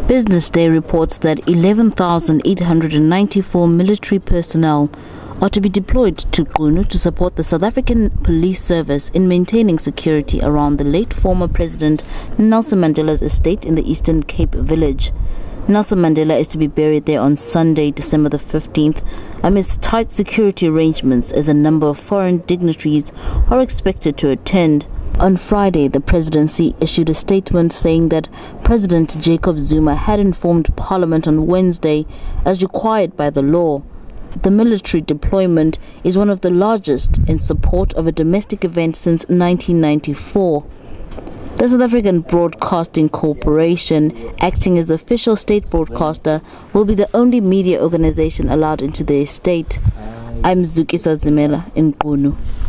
Business Day reports that 11,894 military personnel are to be deployed to Qunu to support the South African Police Service in maintaining security around the late former President Nelson Mandela's estate in the Eastern Cape village. Nelson Mandela is to be buried there on Sunday, December the 15th, amidst tight security arrangements as a number of foreign dignitaries are expected to attend. On Friday, the presidency issued a statement saying that President Jacob Zuma had informed Parliament on Wednesday as required by the law. The military deployment is one of the largest in support of a domestic event since 1994. The South African Broadcasting Corporation, acting as the official state broadcaster, will be the only media organization allowed into the estate. I'm Zukiswa Zimela in Qunu.